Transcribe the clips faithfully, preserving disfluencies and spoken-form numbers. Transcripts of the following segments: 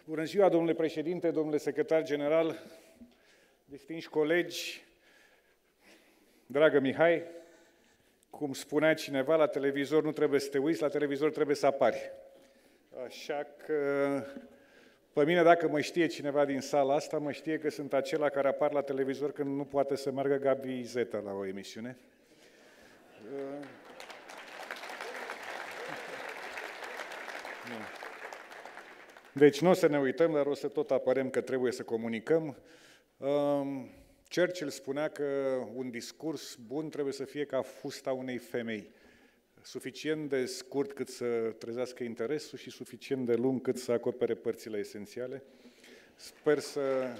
Bună ziua, domnule președinte, domnule secretar general, distinși colegi, dragă Mihai, cum spunea cineva, la televizor nu trebuie să te uiți, la televizor trebuie să apari. Așa că, pe mine, dacă mă știe cineva din sala asta, mă știe că sunt acela care apar la televizor când nu poate să meargă Gabi Zeta la o emisiune. Deci nu o să ne uităm, dar o să tot apărem că trebuie să comunicăm. Churchill spunea că un discurs bun trebuie să fie ca fusta unei femei. Suficient de scurt cât să trezească interesul și suficient de lung cât să acopere părțile esențiale. Sper să...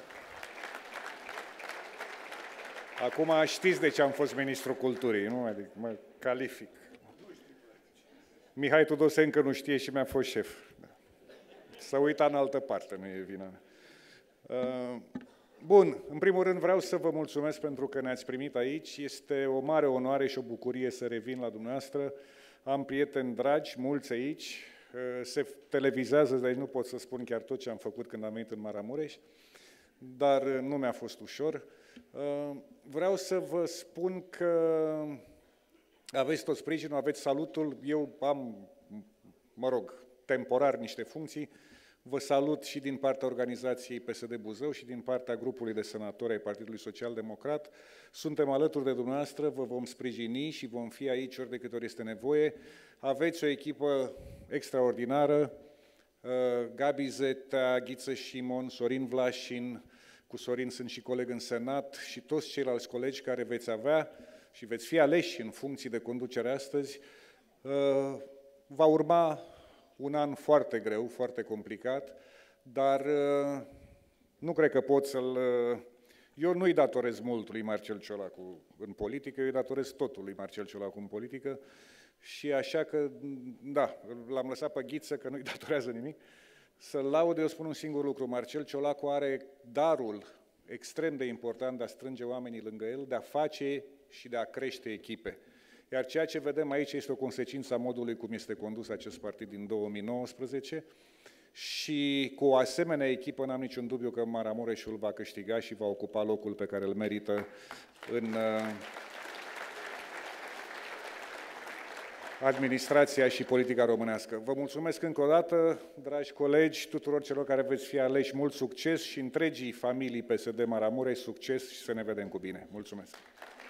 Acum știți de ce am fost ministrul culturii, nu? Adică mă calific. Mihai Tudose încă nu știe și mi-a fost șef. Să uita în altă parte, nu e vina. Bun, în primul rând vreau să vă mulțumesc pentru că ne-ați primit aici. Este o mare onoare și o bucurie să revin la dumneavoastră. Am prieteni dragi, mulți aici. Se televizează, deci nu pot să spun chiar tot ce am făcut când am venit în Maramureș, dar nu mi-a fost ușor. Vreau să vă spun că aveți tot sprijinul, aveți salutul. Eu am, mă rog, temporar niște funcții. Vă salut și din partea organizației P S D Buzău și din partea grupului de senatori ai Partidului Social Democrat. Suntem alături de dumneavoastră, vă vom sprijini și vom fi aici ori de câte ori este nevoie. Aveți o echipă extraordinară, Gabi Zeta, Ghiță Șimon, Sorin Vlașin, cu Sorin sunt și coleg în Senat și toți ceilalți colegi care veți avea și veți fi aleși în funcții de conducere astăzi. Va urma un an foarte greu, foarte complicat, dar nu cred că pot să-l... Eu nu-i datorez mult lui Marcel Ciolacu în politică, eu îi datorez totul lui Marcel Ciolacu în politică și așa că, da, l-am lăsat pe Ghiță că nu-i datorează nimic. Să-l laud, eu spun un singur lucru, Marcel Ciolacu are darul extrem de important de a strânge oamenii lângă el, de a face și de a crește echipe. Iar ceea ce vedem aici este o consecință a modului cum este condus acest partid din două mii nouăsprezece și cu o asemenea echipă n-am niciun dubiu că Maramureșul va câștiga și va ocupa locul pe care îl merită în administrația și politica românească. Vă mulțumesc încă o dată, dragi colegi, tuturor celor care veți fi aleși, mult succes și întregii familii P S D Maramureș, succes și să ne vedem cu bine. Mulțumesc!